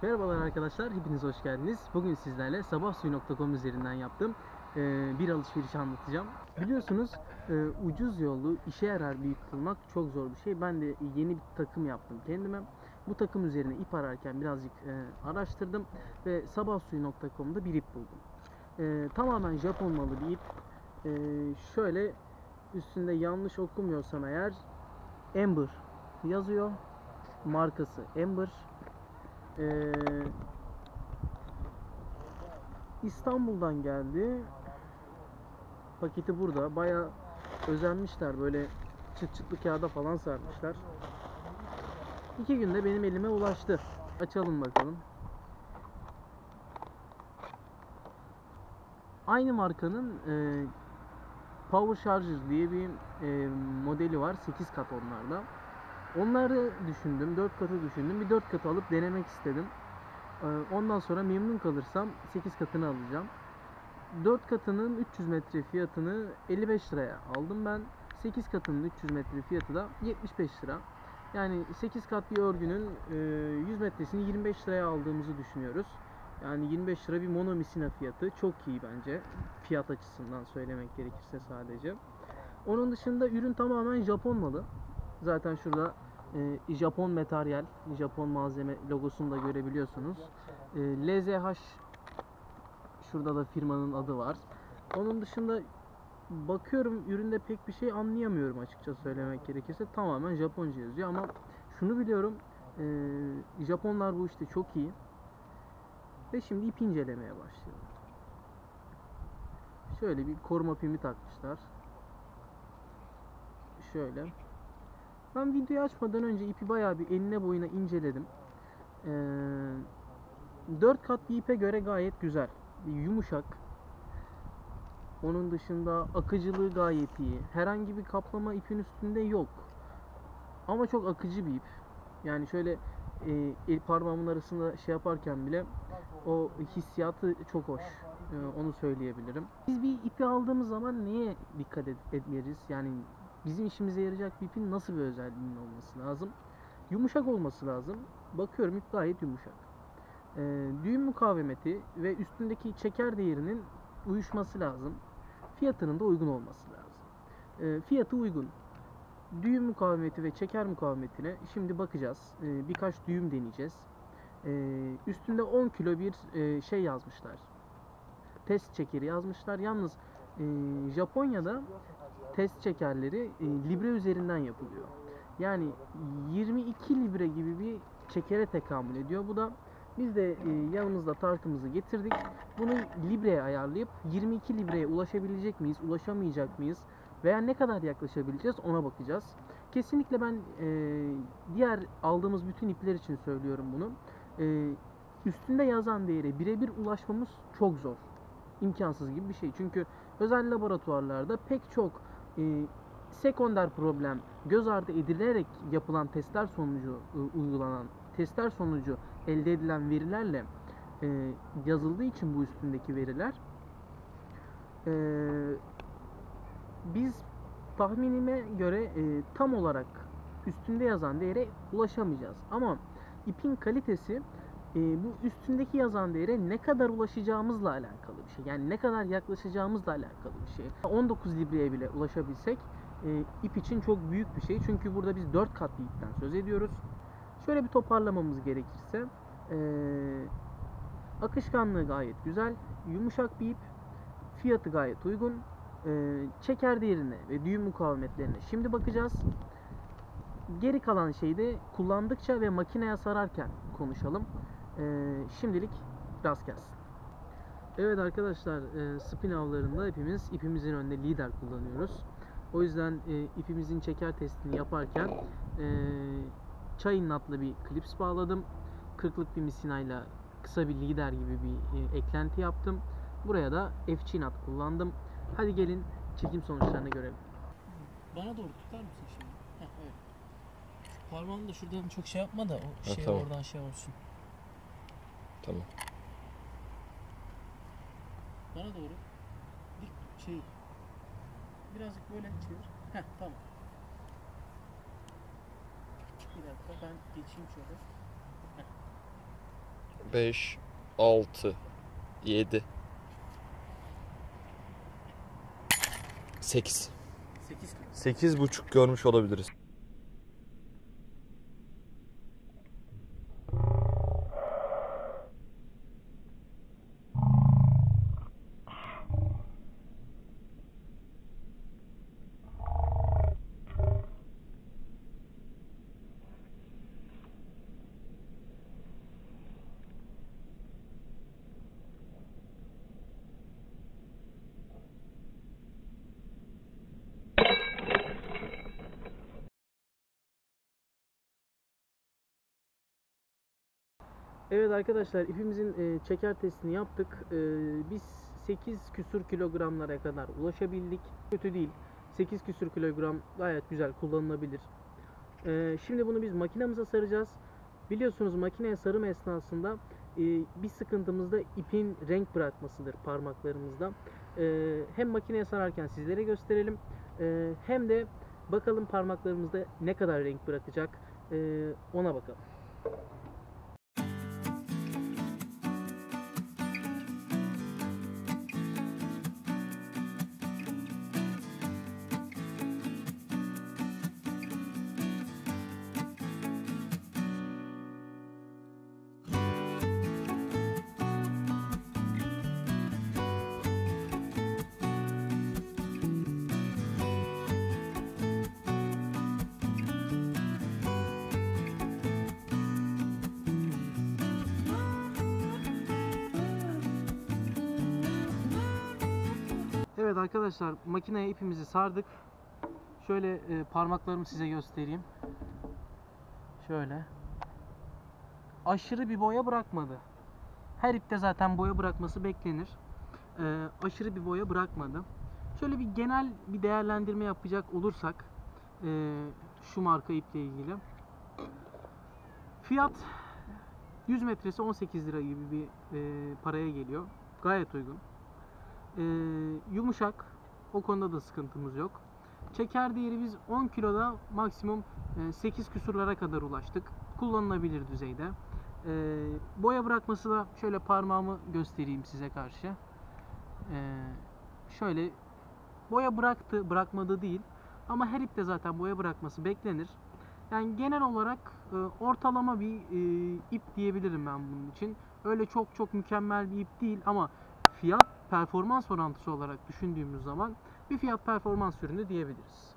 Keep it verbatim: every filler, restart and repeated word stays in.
Merhabalar arkadaşlar, hepiniz hoş geldiniz. Bugün sizlerle sabahsuyu nokta com üzerinden yaptığım e, bir alışverişi anlatacağım. Biliyorsunuz e, ucuz yollu işe yarar bir ip bulmak çok zor bir şey. Ben de yeni bir takım yaptım kendime. Bu takım üzerine ip ararken birazcık e, araştırdım ve sabahsuyu nokta com'da bir ip buldum. E, tamamen Japon malı bir ip. E, şöyle üstünde yanlış okumuyorsam eğer Ember yazıyor. Markası Ember. Ee, İstanbul'dan geldi. Paketi burada. Bayağı özenmişler. Böyle çıt çıtlı kağıda falan sarmışlar. İki günde benim elime ulaştı. Açalım bakalım. Aynı markanın e, Power Charger diye bir e, modeli var. sekiz kat onlarda. Onları düşündüm. dört katı düşündüm. Bir dört katı alıp denemek istedim. E, ondan sonra memnun kalırsam sekiz katını alacağım. dört katının üç yüz metre fiyatını elli beş liraya aldım ben. sekiz katının üç yüz metre fiyatı da yetmiş beş lira. Yani sekiz kat bir örgünün yüz metresini yirmi beş liraya aldığımızı düşünüyoruz. Yani yirmi beş lira bir monomisina fiyatı. Çok iyi bence. Fiyat açısından söylemek gerekirse sadece. Onun dışında ürün tamamen Japon malı. Zaten şurada e, Japon materyal, Japon malzeme logosunu da görebiliyorsunuz. E, L Z H, şurada da firmanın adı var. Onun dışında bakıyorum üründe pek bir şey anlayamıyorum açıkça söylemek gerekirse. Tamamen Japonca yazıyor ama şunu biliyorum, e, Japonlar bu işte çok iyi. Ve şimdi ip incelemeye başlayalım. Şöyle bir koruma pimi takmışlar. Şöyle. Ben videoyu açmadan önce ipi bayağı bir enine boyuna inceledim. Ee, dört kat bir ipe göre gayet güzel. Yumuşak. Onun dışında akıcılığı gayet iyi. Herhangi bir kaplama ipin üstünde yok. Ama çok akıcı bir ip. Yani şöyle e, el parmağımın arasında şey yaparken bile o hissiyatı çok hoş. E, onu söyleyebilirim. Biz bir ipi aldığımız zaman neye dikkat ed- ederiz? Yani bizim işimize yarayacak bir ipin nasıl bir özelliğinin olması lazım? Yumuşak olması lazım. Bakıyorum ip gayet yumuşak. E, düğüm mukavemeti ve üstündeki çeker değerinin uyuşması lazım. Fiyatının da uygun olması lazım. E, fiyatı uygun. Düğüm mukavemeti ve çeker mukavemetine şimdi bakacağız. E, birkaç düğüm deneyeceğiz. E, üstünde on kilo bir e, şey yazmışlar. Test çekeri yazmışlar. Yalnız e, Japonya'da test çekerleri e, libre üzerinden yapılıyor. Yani yirmi iki libre gibi bir çekere tekamül ediyor. Bu da biz de e, yanımızda tartımızı getirdik. Bunu libreye ayarlayıp yirmi iki libreye ulaşabilecek miyiz, ulaşamayacak mıyız veya ne kadar yaklaşabileceğiz ona bakacağız. Kesinlikle ben e, diğer aldığımız bütün ipler için söylüyorum bunu. E, üstünde yazan değere birebir ulaşmamız çok zor. İmkansız gibi bir şey. Çünkü özel laboratuvarlarda pek çok e, sekonder problem göz ardı edilerek yapılan testler sonucu e, uygulanan testler sonucu elde edilen verilerle e, yazıldığı için bu üstündeki veriler e, biz tahminime göre e, tam olarak üstünde yazan değere ulaşamayacağız. Ama ipin kalitesi e, bu üstündeki yazan değere ne kadar ulaşacağımızla alakalı bir şey. Yani ne kadar yaklaşacağımızla alakalı bir şey. on dokuz libreye bile ulaşabilsek e, ip için çok büyük bir şey. Çünkü burada biz dört kat bir ipten söz ediyoruz. Şöyle bir toparlamamız gerekirse e, akışkanlığı gayet güzel, yumuşak bir ip, fiyatı gayet uygun. E, çeker değerine ve düğüm mukavemetlerine şimdi bakacağız. Geri kalan şeyi de kullandıkça ve makineye sararken konuşalım. E, şimdilik rast gelsin. Evet arkadaşlar, e, spin avlarında hepimiz ipimizin önünde lider kullanıyoruz. O yüzden e, ipimizin çeker testini yaparken e, Chain Knot'la bir klips bağladım. kırklık bir misinayla kısa bir lider gibi bir e, eklenti yaptım. Buraya da F G Knot kullandım. Hadi gelin çekim sonuçlarını görelim. Bana doğru tutar mısın şimdi? Heh, evet. Parmağını da şuradan çok şey yapma da o Ha, şey tamam. oradan şey olsun. Tamam. Bana doğru. Dik şey. Birazcık böyle çevir. Heh, tamam. Bir dakika ben geçeyim şöyle. Heh. beş, altı, yedi, sekiz. sekiz kilo. sekiz buçuk görmüş olabiliriz. Evet arkadaşlar, ipimizin e, çeker testini yaptık. E, biz sekiz küsür kilogramlara kadar ulaşabildik. Kötü değil. sekiz küsür kilogram gayet güzel kullanılabilir. E, şimdi bunu biz makinamıza saracağız. Biliyorsunuz makineye sarım esnasında e, bir sıkıntımız da ipin renk bırakmasıdır parmaklarımızda. E, hem makineye sararken sizlere gösterelim, e, hem de bakalım parmaklarımızda ne kadar renk bırakacak, e, ona bakalım. Evet arkadaşlar, makineye ipimizi sardık. Şöyle e, parmaklarımı size göstereyim. Şöyle. Aşırı bir boya bırakmadı. Her ipte zaten boya bırakması beklenir. E, aşırı bir boya bırakmadı. Şöyle bir genel bir değerlendirme yapacak olursak e, şu marka iple ilgili. Fiyat yüz metresi on sekiz lira gibi bir e, paraya geliyor. Gayet uygun. Ee, yumuşak, o konuda da sıkıntımız yok. Çeker değeri biz on kiloda maksimum e, sekiz küsurlara kadar ulaştık. Kullanılabilir düzeyde. Ee, boya bırakması da şöyle parmağımı göstereyim size karşı. Ee, şöyle boya bıraktı, bırakmadı değil. Ama her ipte zaten boya bırakması beklenir. Yani genel olarak e, ortalama bir e, ip diyebilirim ben bunun için. Öyle çok çok mükemmel bir ip değil ama fiyat performans orantısı olarak düşündüğümüz zaman bir fiyat performans ürünü diyebiliriz.